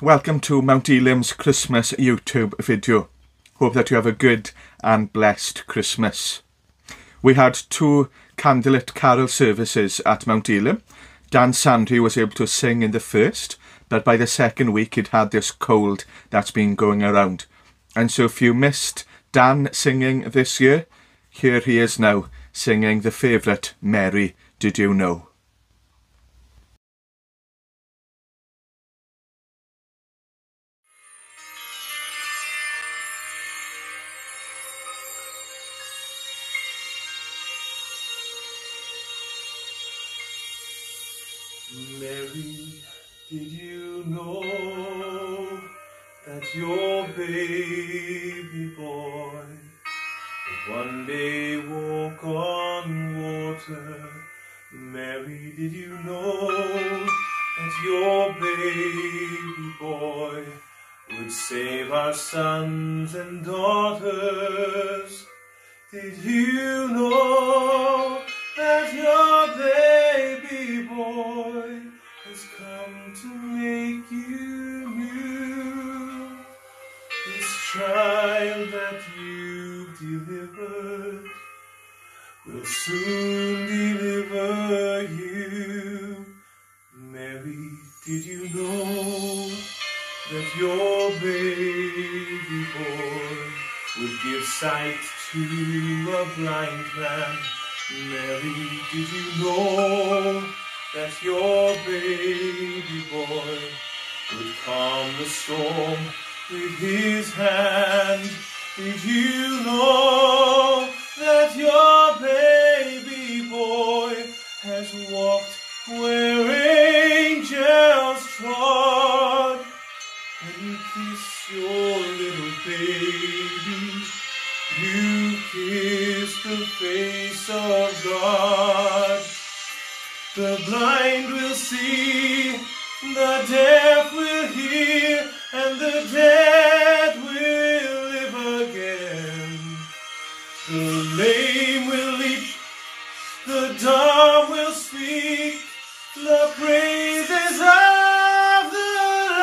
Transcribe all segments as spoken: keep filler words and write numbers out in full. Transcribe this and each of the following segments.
Welcome to Mount Elim's Christmas YouTube video. Hope that you have a good and blessed Christmas. We had two candlelit carol services at Mount Elim. Dan Sandry was able to sing in the first, but by the second week he'd had this cold that's been going around. And so if you missed Dan singing this year, here he is now singing the favourite Mary, Did You Know? Mary, did you know that your baby boy would one day walk on water? Mary, did you know that your baby boy would save our sons and daughters? Did you know that your baby boy has come to make you new? This child that you've delivered will soon deliver you. Mary, did you know that your baby boy would give sight to a blind man? Mary, did you know that your baby boy would calm the storm with his hand? Did you know that your baby boy has walked where angels trod? When you kiss your little baby, you kiss the face of God. The blind will see, the deaf will hear, and the dead will live again. The lame will leap, the dumb will speak, the praises of the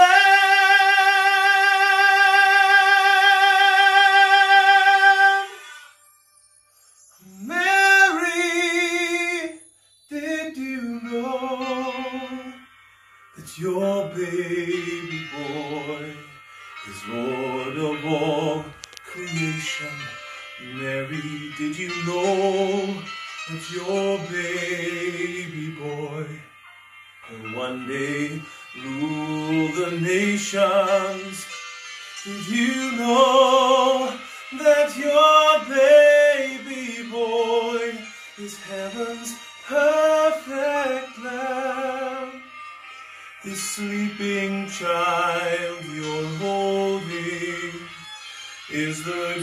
your baby boy is Lord of all creation. Mary, did you know that your baby boy will one day rule the nations? Did you know that your baby boy is heaven's perfect lamb? This sleeping child you're holding is the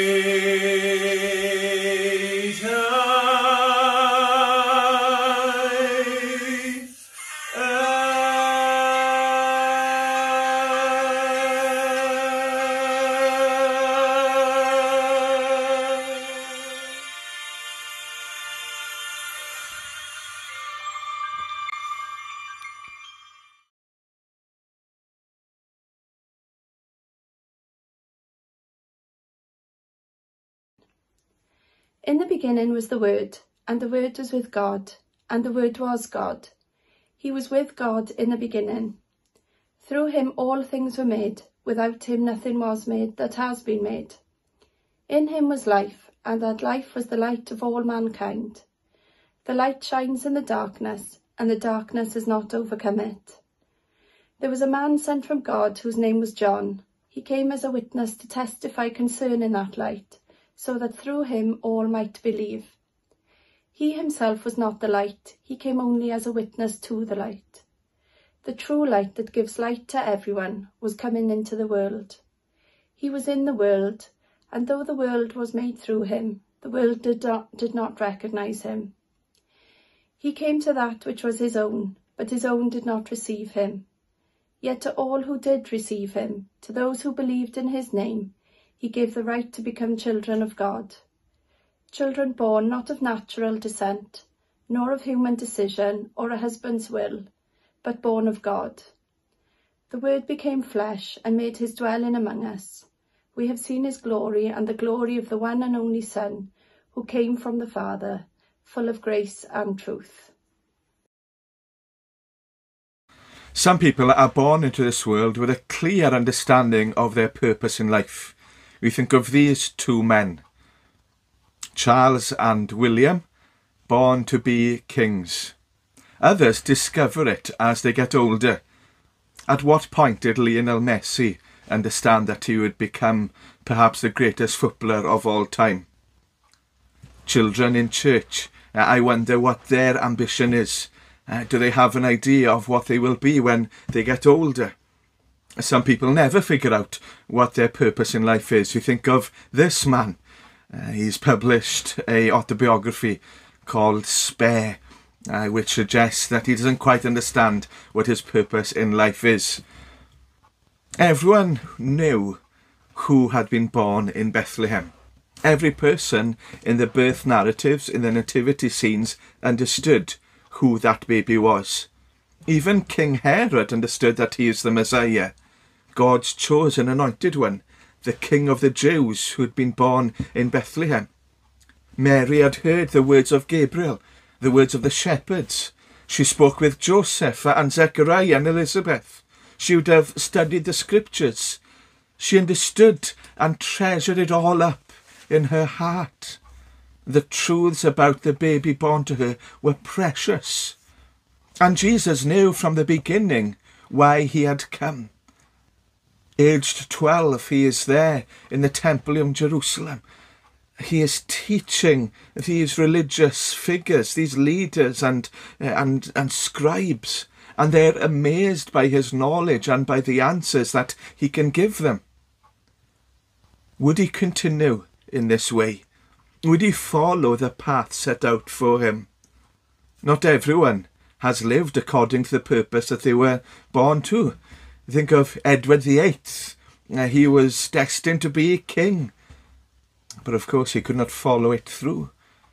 great I In the beginning was the Word, and the Word was with God, and the Word was God. He was with God in the beginning. Through him all things were made. Without him nothing was made that has been made. In him was life, and that life was the light of all mankind. The light shines in the darkness, and the darkness has not overcome it. There was a man sent from God whose name was John. He came as a witness to testify concerning that light, so that through him all might believe. He himself was not the light, he came only as a witness to the light. The true light that gives light to everyone was coming into the world. He was in the world, and though the world was made through him, the world did not, did not recognise him. He came to that which was his own, but his own did not receive him. Yet to all who did receive him, to those who believed in his name, he gave the right to become children of God. Children born not of natural descent, nor of human decision or a husband's will, but born of God. The Word became flesh and made his dwelling among us. We have seen his glory and the glory of the one and only Son, who came from the Father, full of grace and truth. Some people are born into this world with a clear understanding of their purpose in life. We think of these two men, Charles and William, born to be kings. Others discover it as they get older. At what point did Lionel Messi understand that he would become perhaps the greatest footballer of all time? Children in church, I wonder what their ambition is. Uh, do they have an idea of what they will be when they get older? Some people never figure out what their purpose in life is. You think of this man. Uh, he's published a autobiography called Spare, uh, which suggests that he doesn't quite understand what his purpose in life is. Everyone knew who had been born in Bethlehem. Every person in the birth narratives, in the nativity scenes, understood who that baby was. Even King Herod understood that he is the Messiah, God's chosen anointed one, the King of the Jews who had been born in Bethlehem. Mary had heard the words of Gabriel, the words of the shepherds. She spoke with Joseph and Zechariah and Elizabeth. She would have studied the scriptures. She understood and treasured it all up in her heart. The truths about the baby born to her were precious. And Jesus knew from the beginning why he had come. Aged twelve, he is there in the temple in Jerusalem. He is teaching these religious figures, these leaders and, and, and scribes, and they're amazed by his knowledge and by the answers that he can give them. Would he continue in this way? Would he follow the path set out for him? Not everyone has lived according to the purpose that they were born to. Think of Edward the Eighth. Uh, he was destined to be king. But of course he could not follow it through.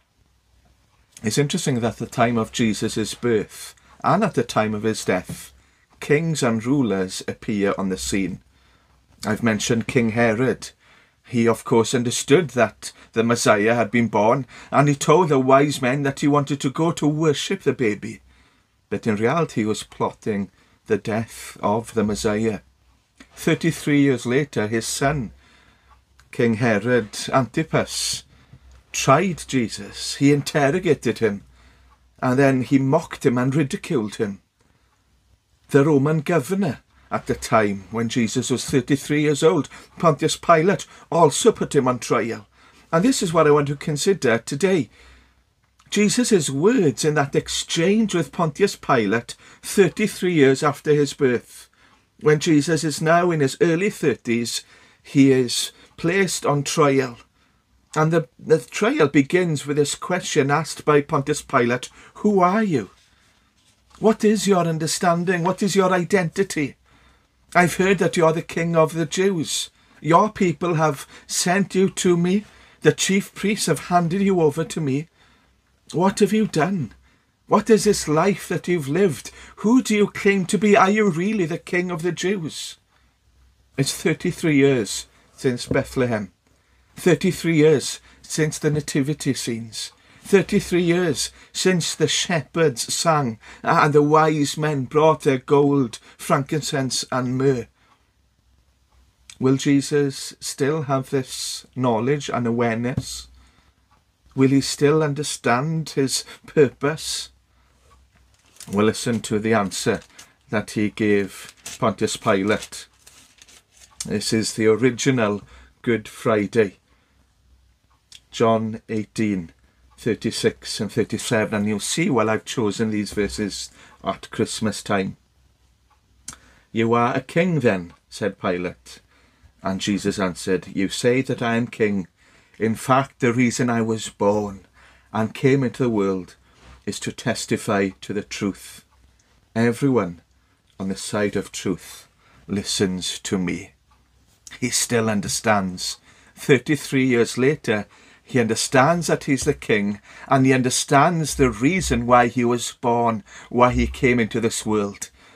It's interesting that at the time of Jesus' birth and at the time of his death, kings and rulers appear on the scene. I've mentioned King Herod. He, of course, understood that the Messiah had been born, and he told the wise men that he wanted to go to worship the baby. But in reality, he was plotting the death of the Messiah. Thirty-three years later, his son, King Herod Antipas, tried Jesus. He interrogated him, and then he mocked him and ridiculed him. The Roman governor at the time, when Jesus was thirty-three years old, Pontius Pilate, also put him on trial. And this is what I want to consider today. Jesus' words in that exchange with Pontius Pilate, thirty-three years after his birth. When Jesus is now in his early thirties, he is placed on trial. And the, the trial begins with this question asked by Pontius Pilate, "Who are you? What is your understanding? What is your identity? I've heard that you're the King of the Jews. Your people have sent you to me. The chief priests have handed you over to me. What have you done? What is this life that you've lived? Who do you claim to be? Are you really the King of the Jews?" It's thirty-three years since Bethlehem. thirty-three years since the nativity scenes. thirty-three years since the shepherds sang and the wise men brought their gold, frankincense and myrrh. Will Jesus still have this knowledge and awareness? Will he still understand his purpose? We'll listen to the answer that he gave Pontius Pilate. This is the original Good Friday. John eighteen, thirty-six and thirty-seven, and you'll see why I've chosen these verses at Christmas time. "You are a king then," said Pilate. And Jesus answered, "You say that I am king. In fact, the reason I was born and came into the world is to testify to the truth. Everyone on the side of truth listens to me." He still understands. thirty-three years later, he understands that he's the king, and he understands the reason why he was born, why he came into this world.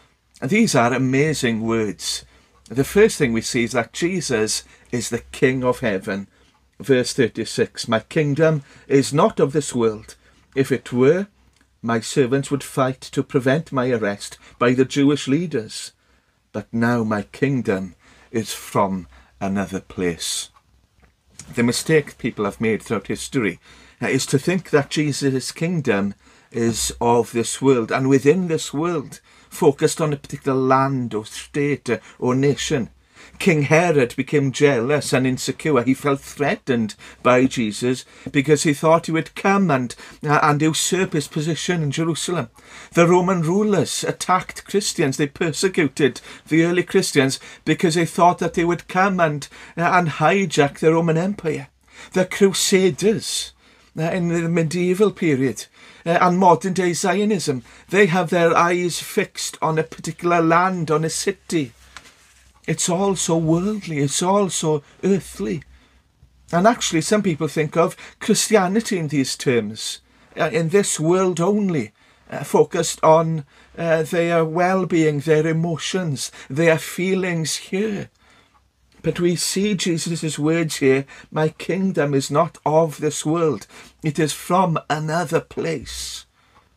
These are amazing words. The first thing we see is that Jesus is the King of heaven. Verse thirty-six, my kingdom is not of this world. If it were, my servants would fight to prevent my arrest by the Jewish leaders. But now my kingdom is from another place. The mistake people have made throughout history is to think that Jesus' kingdom is of this world, and within this world, focused on a particular land or state or nation. King Herod became jealous and insecure. He felt threatened by Jesus because he thought he would come and, uh, and usurp his position in Jerusalem. The Roman rulers attacked Christians. They persecuted the early Christians because they thought that they would come and, uh, and hijack the Roman Empire. The Crusaders uh, in the medieval period uh, and modern day Zionism, they have their eyes fixed on a particular land, on a city. It's all so worldly, it's all so earthly. And actually some people think of Christianity in these terms, uh, in this world only, uh, focused on uh, their well-being, their emotions, their feelings here. But we see Jesus' words here, my kingdom is not of this world, it is from another place.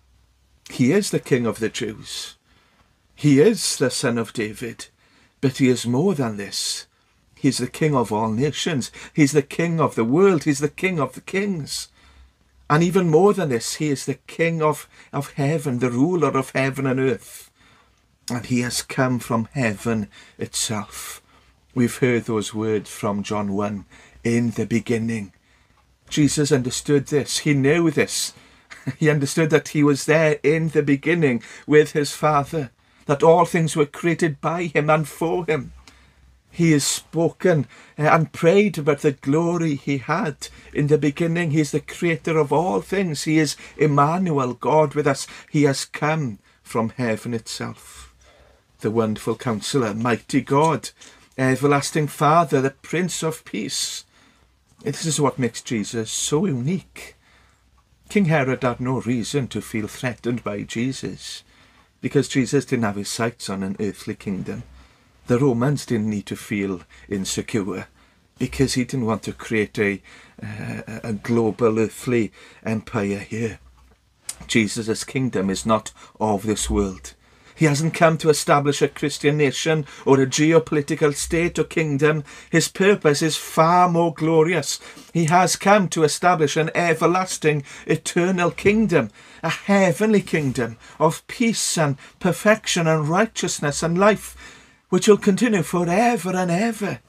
He is the King of the Jews. He is the Son of David. But he is more than this. He's the King of all nations. He's the King of the world. He's the King of the kings. And even more than this, he is the King of, of heaven, the ruler of heaven and earth. And he has come from heaven itself. We've heard those words from John one, in the beginning. Jesus understood this. He knew this. He understood that he was there in the beginning with his Father, that all things were created by him and for him. He has spoken and prayed about the glory he had in the beginning. He is the creator of all things. He is Emmanuel, God with us. He has come from heaven itself. The wonderful Counselor, mighty God, everlasting Father, the Prince of Peace. This is what makes Jesus so unique. King Herod had no reason to feel threatened by Jesus, because Jesus didn't have his sights on an earthly kingdom. The Romans didn't need to feel insecure, because he didn't want to create a, uh, a global earthly empire here. Jesus' kingdom is not of this world. He hasn't come to establish a Christian nation or a geopolitical state or kingdom. His purpose is far more glorious. He has come to establish an everlasting, eternal kingdom, a heavenly kingdom of peace and perfection and righteousness and life, which will continue forever and ever.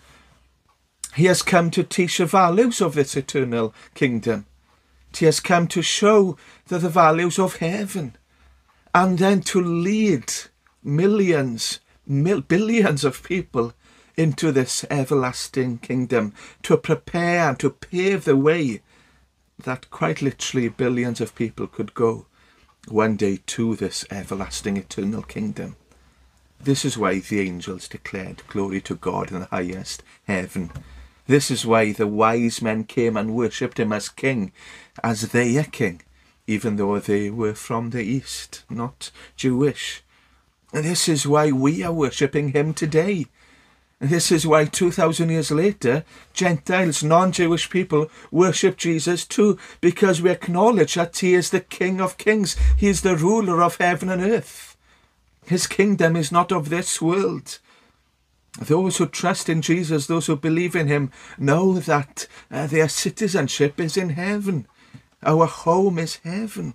He has come to teach the values of this eternal kingdom. He has come to show the, the values of heaven, and then to lead millions, mil billions of people into this everlasting kingdom, to prepare and to pave the way that quite literally billions of people could go one day to this everlasting eternal kingdom. This is why the angels declared glory to God in the highest heaven. This is why the wise men came and worshipped him as king, as their king, even though they were from the east, not Jewish. And this is why we are worshipping him today. And this is why two thousand years later, Gentiles, non-Jewish people, worship Jesus too, because we acknowledge that he is the King of kings. He is the ruler of heaven and earth. His kingdom is not of this world. Those who trust in Jesus, those who believe in him, know that uh, their citizenship is in heaven. Our home is heaven.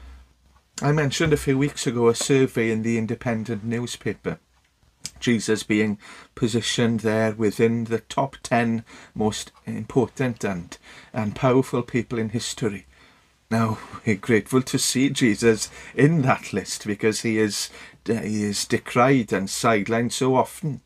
I mentioned a few weeks ago a survey in the Independent newspaper. Jesus being positioned there within the top ten most important and, and powerful people in history. Now, we're grateful to see Jesus in that list, because he is, he is decried and sidelined so often.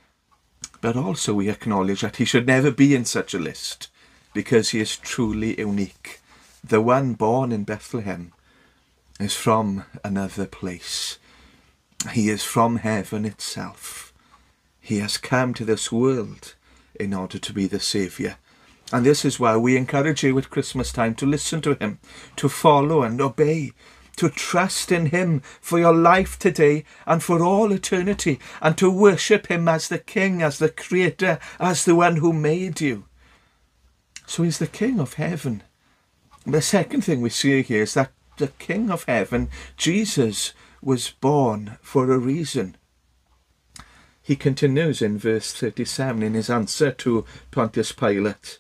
But also we acknowledge that he should never be in such a list, because he is truly unique. The one born in Bethlehem is from another place. He is from heaven itself. He has come to this world in order to be the Saviour. And this is why we encourage you at Christmas time to listen to him, to follow and obey, to trust in him for your life today and for all eternity, and to worship him as the King, as the Creator, as the one who made you. So he's the King of heaven. The second thing we see here is that the King of heaven, Jesus, was born for a reason. He continues in verse thirty-seven in his answer to Pontius Pilate.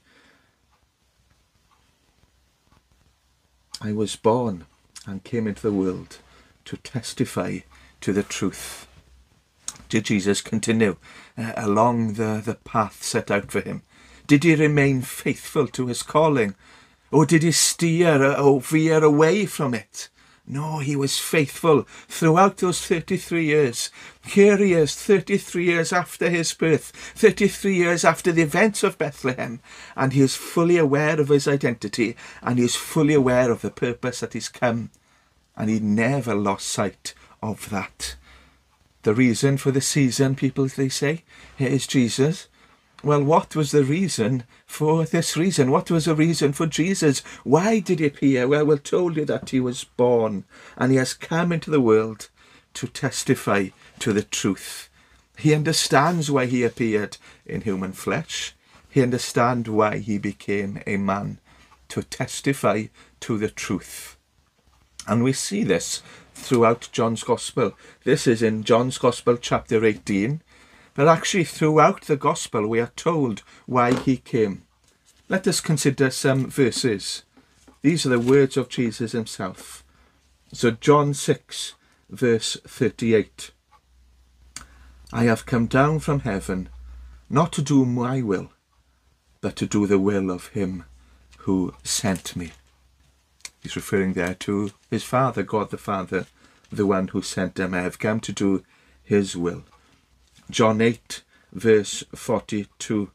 I was born and came into the world to testify to the truth. Did Jesus continue uh, along the, the path set out for him? Did he remain faithful to his calling? Or did he steer or veer away from it? No, he was faithful throughout those thirty-three years. Here he is, thirty-three years after his birth, thirty-three years after the events of Bethlehem, and he is fully aware of his identity, and he is fully aware of the purpose that he's come, and he never lost sight of that. The reason for the season, people, they say, here is Jesus. Well, what was the reason for this reason? What was the reason for Jesus? Why did he appear? Well, we're told you that he was born and he has come into the world to testify to the truth. He understands why he appeared in human flesh. He understands why he became a man, to testify to the truth. And we see this throughout John's Gospel. This is in John's Gospel chapter eighteen. But actually throughout the Gospel we are told why he came. Let us consider some verses. These are the words of Jesus himself. So John six verse thirty-eight. I have come down from heaven not to do my will, but to do the will of him who sent me. He's referring there to his Father, God the Father, the one who sent him. I have come to do his will. John eight verse forty-two.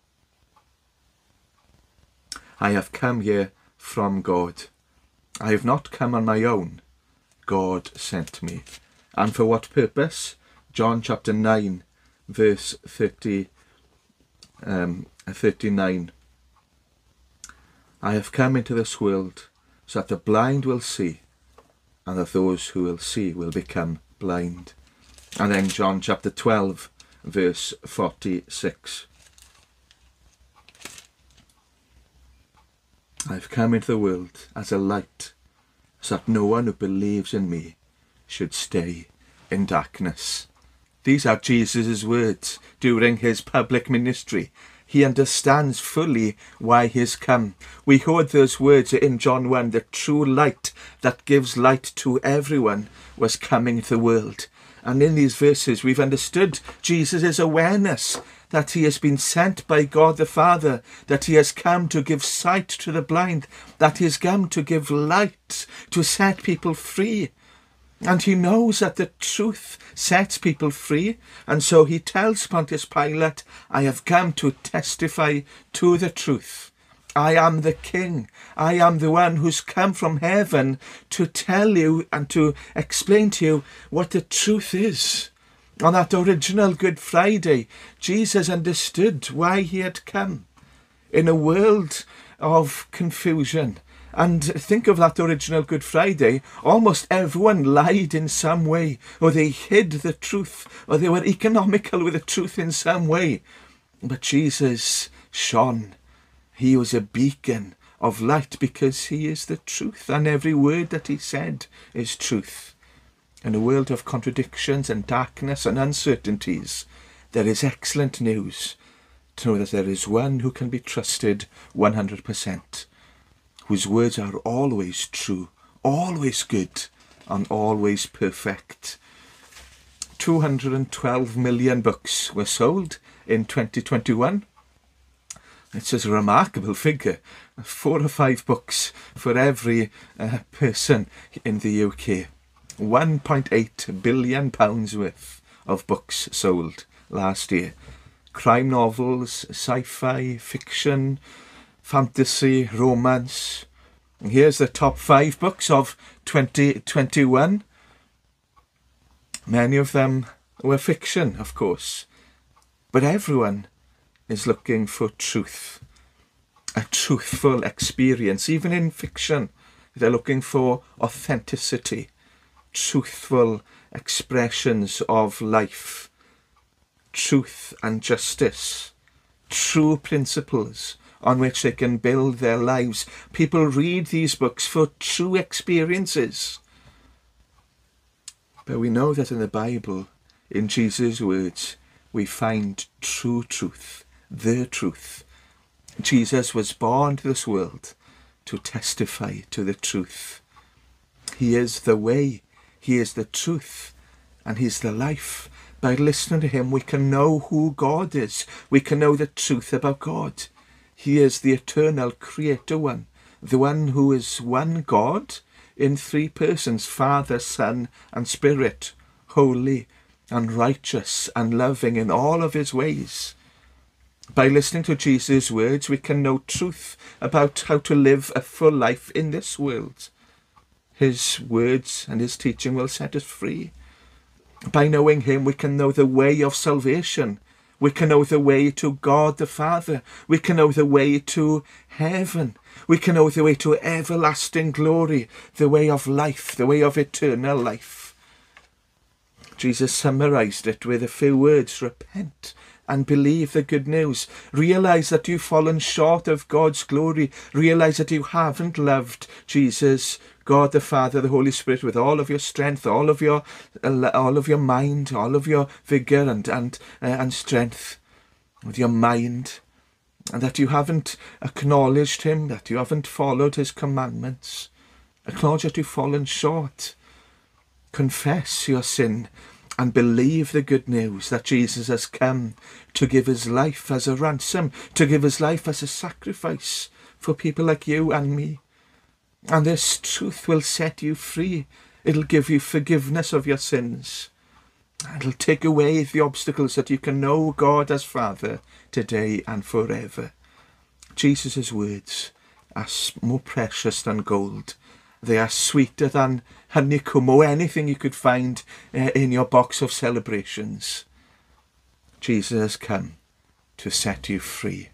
I have come here from God. I have not come on my own. God sent me. And for what purpose? John chapter nine verse thirty, um, thirty-nine. I have come into this world so that the blind will see, and that those who will see will become blind. And then John chapter twelve verse forty-six. I've come into the world as a light, so that no one who believes in me should stay in darkness. These are Jesus' words during his public ministry. He understands fully why he has come. We heard those words in John one. The true light that gives light to everyone was coming to the world. And in these verses we've understood Jesus' awareness that he has been sent by God the Father, that he has come to give sight to the blind, that he has come to give light, to set people free. And he knows that the truth sets people free. And so he tells Pontius Pilate, I have come to testify to the truth. I am the King. I am the one who's come from heaven to tell you and to explain to you what the truth is. On that original Good Friday, Jesus understood why he had come. In a world of confusion, and think of that original Good Friday, almost everyone lied in some way, or they hid the truth, or they were economical with the truth in some way. But Jesus shone. He was a beacon of light because he is the truth, and every word that he said is truth. In a world of contradictions and darkness and uncertainties, there is excellent news to know that there is one who can be trusted one hundred percent, whose words are always true, always good, and always perfect. two hundred twelve million books were sold in twenty twenty-one. It's a remarkable figure. Four or five books for every uh, person in the U K. one point eight billion pounds worth of books sold last year. Crime novels, sci-fi, fiction, fantasy, romance. And here's the top five books of twenty twenty-one. Many of them were fiction, of course. But everyone is looking for truth. A truthful experience. Even in fiction, they're looking for authenticity. truthful expressions of life, truth and justice, true principles on which they can build their lives. People read these books for true experiences. But we know that in the Bible, in Jesus' words, we find true truth, the truth. Jesus was born to this world to testify to the truth. He is the way, he is the truth, and he's the life. By listening to him, we can know who God is. We can know the truth about God. He is the eternal creator one, the one who is one God in three persons, Father, Son, and Spirit, holy and righteous and loving in all of his ways. By listening to Jesus' words, we can know truth about how to live a full life in this world. His words and his teaching will set us free. By knowing him, we can know the way of salvation. We can know the way to God the Father. We can know the way to heaven. We can know the way to everlasting glory, the way of life, the way of eternal life. Jesus summarized it with a few words: repent and believe the good news. Realize that you've fallen short of God's glory. Realize that you haven't loved Jesus, God the Father, the Holy Spirit with all of your strength, all of your all of your mind, all of your vigor and and uh, and strength, with your mind, and that you haven't acknowledged him, that you haven't followed his commandments. Acknowledge that you've fallen short. Confess your sin and believe the good news that Jesus has come to give his life as a ransom, to give his life as a sacrifice for people like you and me. And this truth will set you free. It'll give you forgiveness of your sins. It'll take away the obstacles that you can know God as Father today and forever. Jesus' words are more precious than gold. They are sweeter than honeycomb or anything you could find uh, in your box of celebrations. Jesus has come to set you free.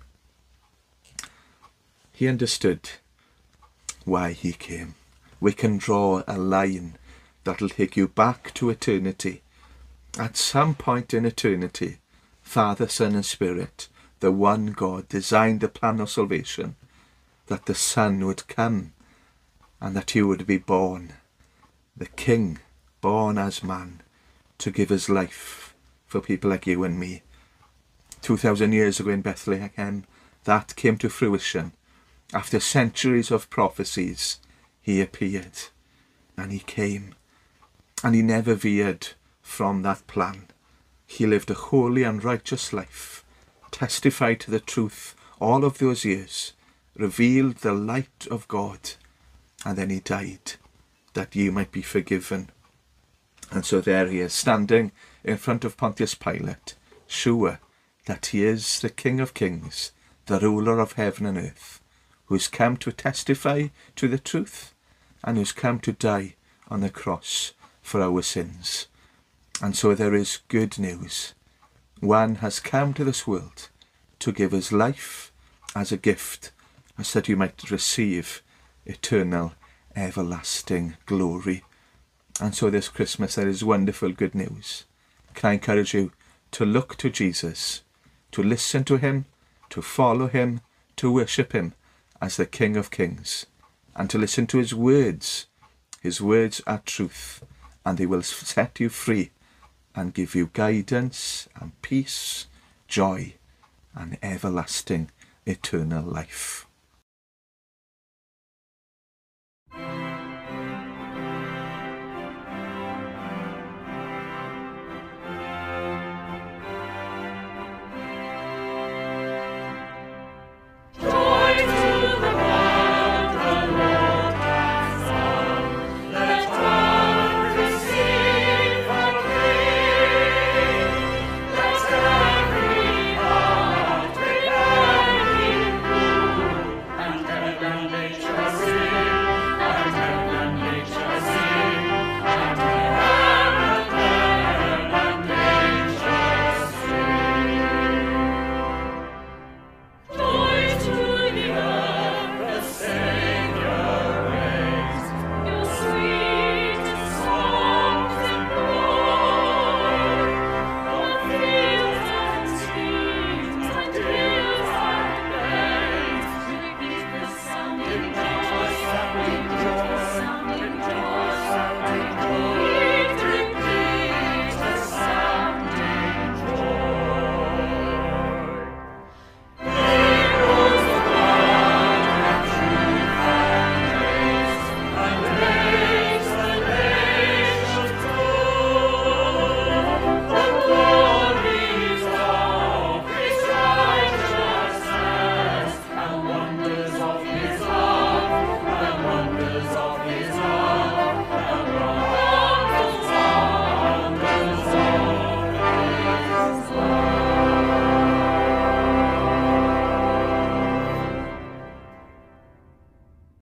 He understood why he came. We can draw a line that'll take you back to eternity. At some point in eternity, Father, Son and Spirit, the one God, designed the plan of salvation, that the Son would come and that you would be born, the King, born as man, to give his life for people like you and me. Two thousand years ago in Bethlehem, that came to fruition. After centuries of prophecies, he appeared, and he came, and he never veered from that plan. He lived a holy and righteous life, testified to the truth all of those years, revealed the light of God, and then he died that you might be forgiven. And so there he is, standing in front of Pontius Pilate, sure that he is the King of Kings, the ruler of heaven and earth, who's come to testify to the truth and who's come to die on the cross for our sins. And so there is good news. One has come to this world to give his life as a gift, as that you might receive eternal, everlasting glory. And so this Christmas there is wonderful good news. Can I encourage you to look to Jesus, to listen to him, to follow him, to worship him as the King of Kings, and to listen to his words. His words are truth, and they will set you free and give you guidance and peace, joy and everlasting eternal life.